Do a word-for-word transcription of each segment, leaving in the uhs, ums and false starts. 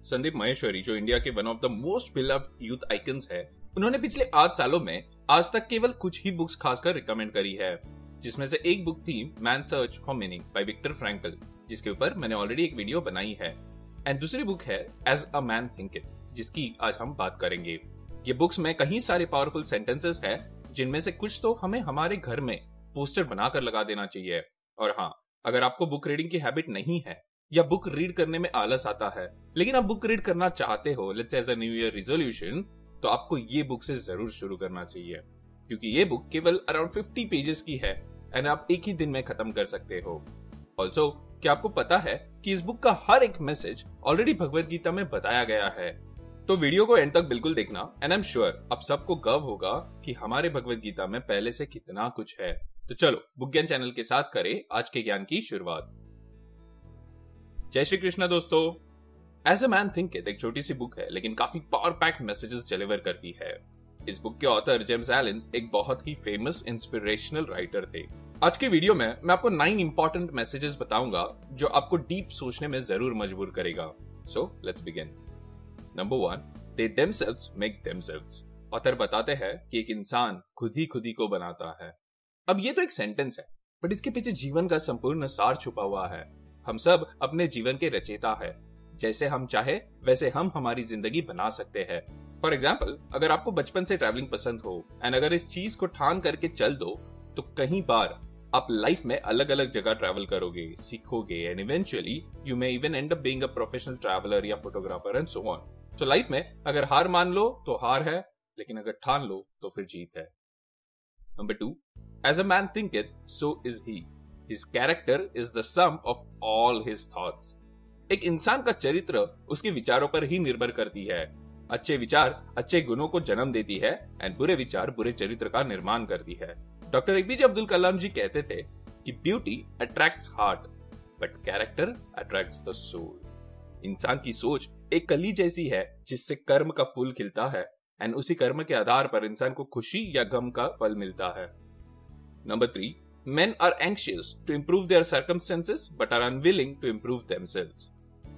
संदीप माहेश्वरी, जो इंडिया के one of the most beloved youth icons है, उन्होंने पिछले आठ सालों में आज तक केवल कुछ ही बुक्स खासकर रिकमेंड करी है, जिसमें से एक बुक थी man search for meaning by Victor Frankl, जिसके ऊपर मैंने ऑलरेडी एक वीडियो बनाई है। एंड दूसरी बुक है एज अ मैन थिंकिंग, जिसकी आज हम बात करेंगे। ये बुक्स में कई सारे पावरफुल सेंटेंसेस है, जिनमें से कुछ तो हमें हमारे घर में पोस्टर बनाकर लगा देना चाहिए। और हाँ, अगर आपको बुक रीडिंग की हैबिट नहीं है या बुक रीड करने में आलस आता है, लेकिन आप बुक रीड करना चाहते हो, let's say as a new year resolution, तो आपको ये बुक से जरूर शुरू करना चाहिए, क्योंकि ये बुक केवल अराउंड फिफ्टी पेजेस की है एंड आप एक ही दिन में खत्म कर सकते हो। ऑल्सो, क्या आपको पता है कि इस बुक का हर एक मैसेज ऑलरेडी भगवद गीता में बताया गया है? तो वीडियो को एंड तक बिल्कुल देखना एंड आई एम श्योर आप सबको गर्व होगा कि हमारे भगवद गीता में पहले से कितना कुछ है। तो चलो बुक ज्ञान चैनल के साथ करें आज के ज्ञान की शुरुआत। जय श्री कृष्ण दोस्तों। एज अ मैन थिंकिंग एक छोटी सी बुक है, लेकिन काफी पावर पैक्ड मैसेजेस डिलीवर करती है। इस बुक के ऑथर जेम्स एलन एक बहुत ही फेमस इंस्पिरेशनल राइटर थे। आज के वीडियो में मैं आपको नाइन इंपॉर्टेंट मैसेजेस बताऊंगा जो आपको डीप सोचने में जरूर मजबूर करेगा। So let's begin. Number one, they themselves make themselves. Author बताते हैं कि एक इंसान खुद ही खुद ही को बनाता है। अब ये तो एक सेंटेंस है, बट इसके पीछे जीवन का संपूर्ण सार छुपा हुआ है। हम सब अपने जीवन के रचयिता है। जैसे हम चाहे वैसे हम हमारी जिंदगी बना सकते हैं। फॉर एग्जाम्पल, अगर आपको बचपन से ट्रैवलिंग पसंद हो एंड अगर इस चीज को ठान करके चल दो, तो कई बार आप लाइफ में अलग अलग जगह ट्रैवल करोगे, सीखोगे and eventually you may even end up being a professional traveller या फोटोग्राफर एंड सो ऑन। तो लाइफ में अगर हार मान लो तो हार है, लेकिन अगर ठान लो तो फिर जीत है। Number two, as a man thinketh, so is he. His character is the sum of all his thoughts. एक इंसान का चरित्र उसके विचारों पर ही निर्भर करती है। अच्छे विचार अच्छे गुणों को जन्म देती है एंड बुरे विचार बुरे चरित्र का निर्माण करती है। डॉक्टर एपीजे अब्दुल कलाम जी कहते थे कि beauty attracts heart but character attracts the soul. इंसान की सोच एक कली जैसी है जिससे कर्म का फूल खिलता है एंड उसी कर्म के आधार पर इंसान को खुशी या गम का फल मिलता है। Number three, men are anxious to improve their circumstances but are unwilling to improve themselves.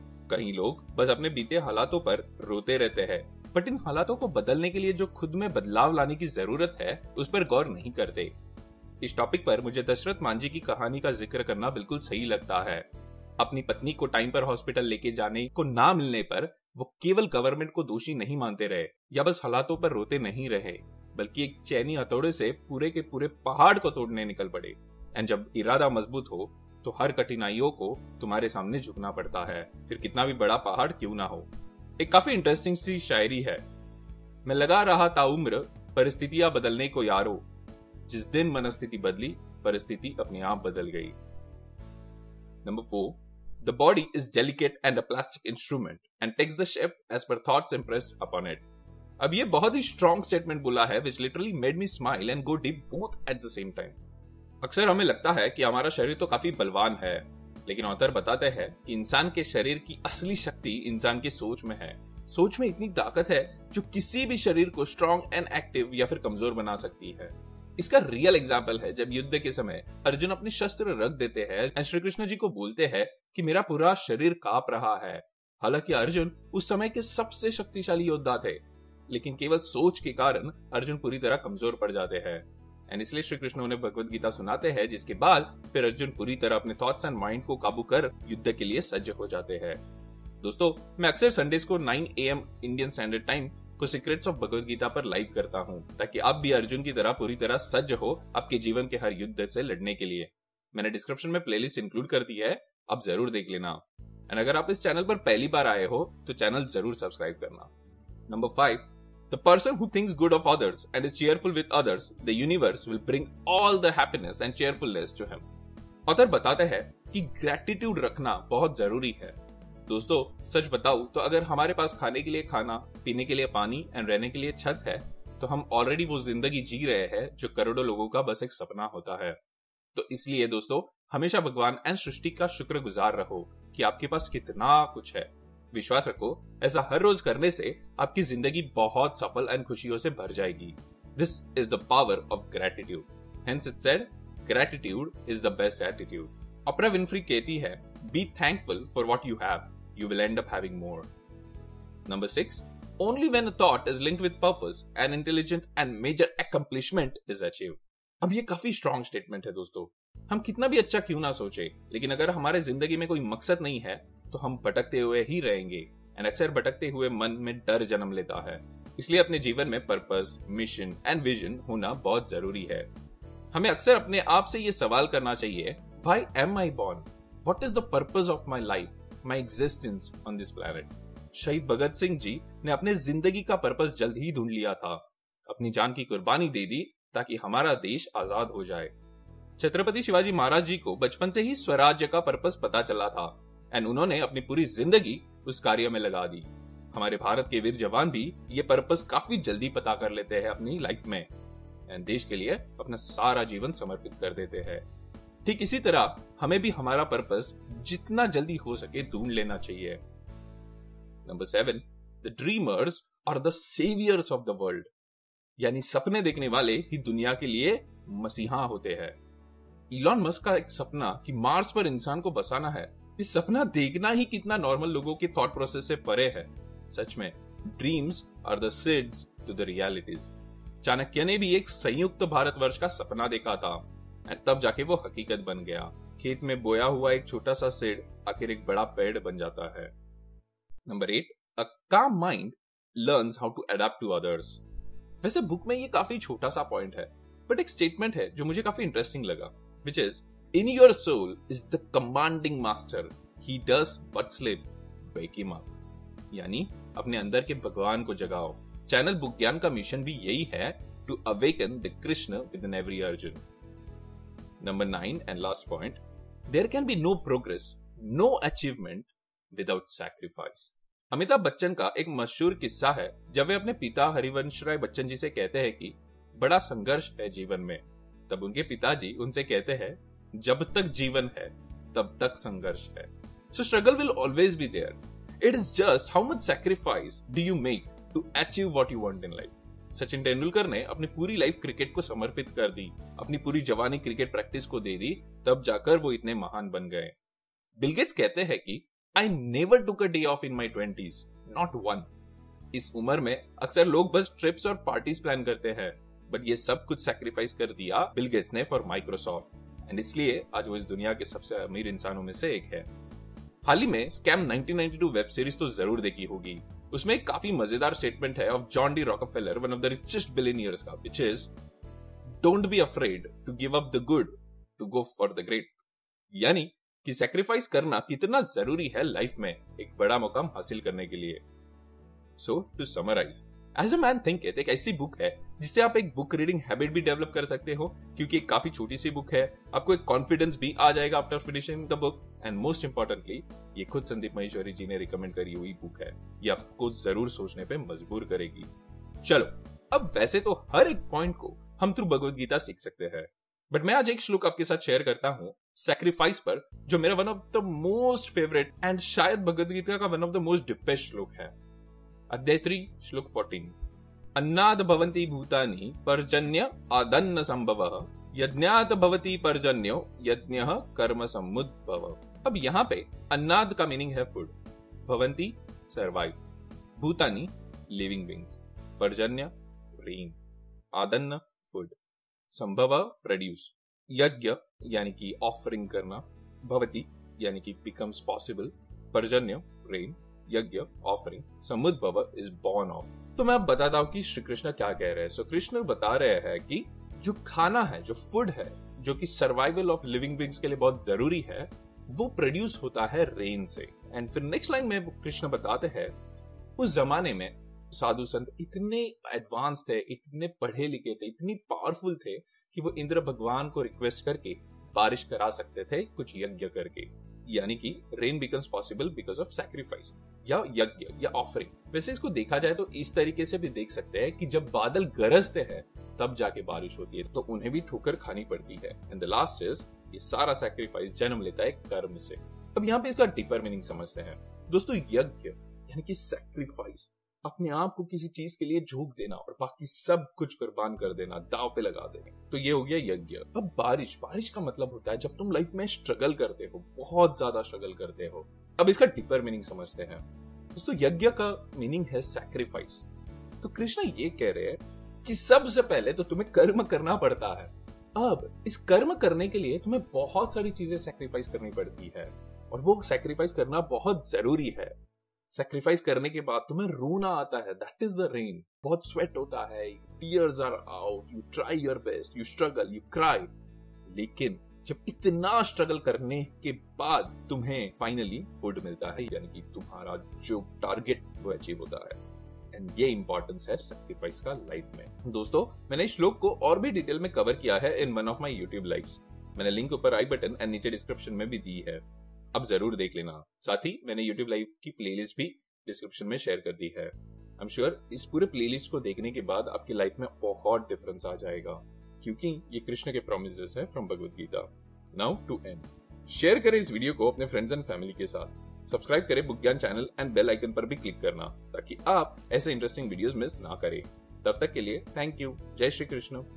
कई लोग बस अपने बीते हालातों पर रोते रहते हैं, बट इन हालातों को बदलने के लिए जो खुद में बदलाव लाने की जरूरत है उस पर गौर नहीं करते। इस टॉपिक पर मुझे दशरथ मांझी की कहानी का जिक्र करना बिल्कुल सही लगता है। अपनी पत्नी को टाइम पर हॉस्पिटल लेके जाने को ना मिलने पर वो केवल गवर्नमेंट को दोषी नहीं मानते रहे या बस हालातों पर रोते नहीं रहे, बल्कि एक चैनी हथौड़े से पूरे के पूरे पहाड़ को तोड़ने निकल पड़े। एंड जब इरादा मजबूत हो तो हर कठिनाइयों को तुम्हारे सामने झुकना पड़ता है, फिर कितना भी बड़ा पहाड़ क्यों ना हो। एक काफी इंटरेस्टिंग सी शायरी है। मैं लगा रहा था उम्र परिस्थितियां बदलने को यारो, जिस दिन मनस्थिति बदली परिस्थिति अपने आप बदल गई। Number four, the body is delicate and a plastic instrument and takes the shape as per thoughts impressed upon it. अब ये बहुत ही स्ट्रॉन्ग स्टेटमेंट बोला है, which literally made me smile and go deep both at the same time. अक्सर हमें लगता है कि हमारा शरीर तो काफी बलवान है, लेकिन ऑथर बताते हैं कि इंसान के शरीर की असली शक्ति इंसान की सोच में है। सोच में इतनी ताकत है जो किसी भी शरीर को स्ट्रॉन्ग एंड एक्टिव या फिर कमजोर बना सकती है। इसका रियल एग्जाम्पल है जब युद्ध के समय अर्जुन अपने शस्त्र रख देते हैं एंड श्री कृष्ण जी को बोलते हैं कि मेरा पूरा शरीर कांप रहा है। हालांकि अर्जुन उस समय के सबसे शक्तिशाली योद्धा थे, लेकिन केवल सोच के कारण अर्जुन पूरी तरह कमजोर पड़ जाते हैं। एंड इसलिए श्री कृष्ण उन्हें भगवद गीता सुनाते हैं, जिसके बाद फिर अर्जुन पूरी तरह अपने थॉट्स एंड माइंड को काबू कर युद्ध के लिए सज्ज हो जाते हैं। दोस्तों, मैं अक्सर संडेज को nine A M Indian standard time को सीक्रेट्स ऑफ भगवद गीता पर लाइव करता हूँ, ताकि आप भी अर्जुन की तरह पूरी तरह सज्ज हो आपके जीवन के हर युद्ध से लड़ने के लिए। मैंने डिस्क्रिप्शन में प्लेलिस्ट इंक्लूड कर दी है, आप जरूर देख लेना। एंड अगर आप इस चैनल पर पहली बार आए हो तो चैनल जरूर सब्सक्राइब करना। Number five, the person who thinks good of others and is cheerful with others, the universe will bring all the happiness and cheerfulness to him. Author बताते हैं कि ग्रेटिट्यूड रखना बहुत जरूरी है। दोस्तों, सच बताऊं तो अगर हमारे पास खाने के लिए खाना, पीने के लिए पानी एंड रहने के लिए छत है, तो हम ऑलरेडी वो जिंदगी जी रहे हैं जो करोड़ों लोगों का बस एक सपना होता है। तो इसलिए दोस्तों, हमेशा भगवान एंड सृष्टि का शुक्रगुजार रहो कि आपके पास कितना कुछ है। विश्वास रखो, ऐसा हर रोज करने से आपकी जिंदगी बहुत सफल एंड खुशियों से भर जाएगी। This is the power of gratitude. Hence it said, gratitude is the best attitude. Oprah Winfrey कहती है, be thankful for what you have, you will end up having more. Number six, only when a thought is linked with purpose, an intelligent and major accomplishment is achieved. अब ये काफी strong statement है दोस्तों। हम कितना भी अच्छा क्यों ना सोचे, लेकिन अगर हमारे जिंदगी में कोई मकसद नहीं है तो हम भटकते हुए ही रहेंगे। एंड अक्सर भटकते हुए मन में डर जन्म लेता है। इसलिए अपने जीवन में पर्पस, मिशन एंड विजन होना बहुत जरूरी है। हमें अक्सर अपने आप से ये सवाल करना चाहिए, why am I born? What is the purpose of my life, my existence on this planet? शहीद भगत सिंह जी ने अपने जिंदगी का पर्पस जल्द ही ढूंढ लिया था। अपनी जान की कुर्बानी दे दी ताकि हमारा देश आजाद हो जाए। छत्रपति शिवाजी महाराज जी को बचपन से ही स्वराज्य का पर्पस पता चला था एंड उन्होंने अपनी पूरी जिंदगी उस कार्य में लगा दी। हमारे भारत के वीर जवान भी ये पर्पस काफी जल्दी पता कर लेते हैं अपनी लाइफ में एंड देश के लिए अपना सारा जीवन समर्पित कर देते हैं। ठीक इसी तरह हमें भी हमारा पर्पस जितना जल्दी हो सके ढूंढ लेना चाहिए। Number seven, the dreamers are the saviours of the world, यानी सपने देखने वाले ही दुनिया के लिए मसीहा होते हैं। इलॉन मस्क का एक सपना कि मार्स पर इंसान को बसाना है, इस सपना देखना ही कितना नॉर्मल लोगों के थॉट प्रोसेस से परे है। सच में dreams are the seeds to the realities. Chanakya ने भी एक संयुक्त भारतवर्ष का सपना देखा था और तब जाके वो हकीकत बन गया। खेत में बोया हुआ एक छोटा सा सीड आखिर एक बड़ा पेड़ बन जाता है। Number eight, a calm mind learns how to adapt to others. वैसे बुक में ये काफी छोटा सा पॉइंट है, बट एक स्टेटमेंट है जो मुझे काफी इंटरेस्टिंग लगा, which is, in your soul is the commanding master, he does but sleep, wake him up। यानी अपने अंदर के भगवान को जगाओ। चैनल बुक ज्ञान का मिशन भी यही है, to awaken the Krishna within every Arjun। Number nine and last point, there can be no progress, no achievement without sacrifice। Amitabh Bachchan का एक मशहूर किस्सा है जब वे अपने पिता हरिवंश राय बच्चन जी से कहते हैं कि बड़ा संघर्ष है जीवन में, तब उनके पिताजी उनसे कहते हैं, जब तक जीवन है तब तक संघर्ष है। So struggle will always be there. It is just how much sacrifice do you make to achieve what you want in life। Sachin Tendulkar ने अपनी पूरी लाइफ क्रिकेट को समर्पित कर दी, अपनी पूरी जवानी क्रिकेट प्रैक्टिस को दे दी, तब जाकर वो इतने महान बन गए। बिल गेट्स कहते हैं कि I never took a day off in my twenties, not one। इस उम्र में अक्सर लोग बस ट्रिप्स और पार्टीज प्लान करते हैं, बट ये सब कुछ सैक्रिफाइस कर दिया बिल गेट्स ने फॉर माइक्रोसॉफ्ट एंड इसलिए आज वो इस दुनिया के सबसे अमीर इंसानों में से एक है। हाल ही में scam nineteen ninety two web series तो जरूर देखी होगी। उसमें एक काफी मजेदार स्टेटमेंट है of John D Rockefeller, one of the richest billionaires का, which is don't be afraid to give up the good to go for the great. यानी कि सैक्रिफाइस करना कितना जरूरी है लाइफ में एक बड़ा मुकाम हासिल करने के लिए। So to summarise, as a man think it एक ऐसी बुक है जिससे आप एक बुक रीडिंग हैबिट भी डेवलप कर सकते हो, क्योंकि एक काफी छोटी सी बुक है, आपको एक कॉन्फिडेंस भी आ जाएगा after finishing the book and most importantly ये खुद संदीप महेश्वरी जी ने रिकमेंड करी हुई बुक है। ये आपको जरूर सोचने पे मजबूर करेगी। चलो, अब वैसे तो हर एक पॉइंट को हम थ्रू भगवद गीता सीख सकते हैं, बट मैं आज एक श्लोक आपके साथ शेयर करता हूँ सैक्रिफाइस पर, जो मेरा one of the most favourite and शायद भगवद गीता का one of the most deepest श्लोक है। अध्याय थ्री श्लोक फोर्टीन, अन्नाद भवन्ति भूतानि पर्जन्य आदन्न संभवः यज्ञात भवति पर्जन्यो यज्ञः कर्म समुद्भव। अब यहाँ पे अन्नाद का मीनिंग है फूड, भवन्ति सर्वाइव, भूतानि लिविंग बीइंग्स, पर्जन्य रेन, आदन्न फूड, संभव प्रोड्यूस, यज्ञ यानी कि ऑफरिंग करना, भवति यानी कि बिकम्स पॉसिबल, पर्जन्य रेन, यज्ञ ऑफरिंग, समुद्भव इज बॉर्न ऑफ। तो मैं अब बताता हूं कि श्री कृष्ण क्या कह रहे हैं। सो कृष्ण बता रहे हैं कि जो खाना है, जो फूड है, जो कि सर्वाइवल ऑफ लिविंग बीइंग्स के लिए बहुत जरूरी है, वो प्रोड्यूस होता है रेन से। एंड फिर नेक्स्ट लाइन में कृष्ण बताते हैं, उस जमाने में साधु संत इतने एडवांस थे, इतने पढ़े लिखे थे, इतनी पावरफुल थे कि वो इंद्र भगवान को रिक्वेस्ट करके बारिश करा सकते थे कुछ यज्ञ करके। यानी कि rain becomes possible because of sacrifice या यज्ञ या ऑफरिंग। वैसे इसको देखा जाए तो इस तरीके से भी देख सकते हैं कि जब बादल गरजते हैं तब जाके बारिश होती है, तो उन्हें भी ठोकर खानी पड़ती है। एंड द लास्ट इज, ये सारा सैक्रिफाइस जन्म लेता है कर्म से। अब यहाँ पे इसका डीपर मीनिंग समझते हैं दोस्तों। यज्ञ यानी कि सैक्रिफाइस, अपने आप को किसी चीज के लिए झोंक देना और बाकी सब कुछ कुर्बान कर देना, दाव पे लगा देना, तो ये हो गया यज्ञ। अब बारिश, बारिश का मतलब होता है जब तुम लाइफ में स्ट्रगल करते हो, बहुत ज्यादा स्ट्रगल करते हो। अब इसका डीपर मीनिंग समझते हैं। दोस्तों यज्ञ का मीनिंग है सैक्रिफाइस। तो कृष्ण ये कह रहे हैं कि सबसे पहले तो तुम्हें कर्म करना पड़ता है। अब इस कर्म करने के लिए तुम्हें बहुत सारी चीजें सैक्रिफाइस करनी पड़ती है और वो सैक्रिफाइस करना बहुत जरूरी है। सैक्रिफाइस करने के बाद तुम्हें रोना आता है, दैट इज द रेन। बहुत स्वेट होता है, tears are out, you try your best, you struggle, you cry. लेकिन जब इतना स्ट्रगल करने के बाद तुम्हें फाइनली फूड मिलता है, यानी कि तुम्हारा जो टारगेट वो अचीव होता है। एंड ये इंपॉर्टेंस है सैक्रिफाइस का लाइफ में। दोस्तों मैंने इस श्लोक को और भी डिटेल में कवर किया है in one of my YouTube lives. मैंने लिंक ऊपर आई बटन एंड नीचे डिस्क्रिप्शन में भी दी है, अब जरूर देख लेना। साथ ही मैंने यूट्यूब लाइव की प्लेलिस्ट भी डिस्क्रिप्शन में शेयर कर दी है। आई एम श्योर इस पूरे प्लेलिस्ट को देखने के बाद आपकी लाइफ में बहुत डिफरेंस आ जाएगा, क्योंकि ये कृष्ण के प्रोमिसेस है from Bhagavad Gita. Now to end, share करें इस वीडियो को अपने फ्रेंड्स एंड फैमिली के साथ। सब्सक्राइब करें बुक ज्ञान चैनल एंड बेल आइकन पर भी क्लिक करना, ताकि आप ऐसे इंटरेस्टिंग वीडियोस मिस ना करें। तब तक के लिए थैंक यू। जय श्री कृष्ण।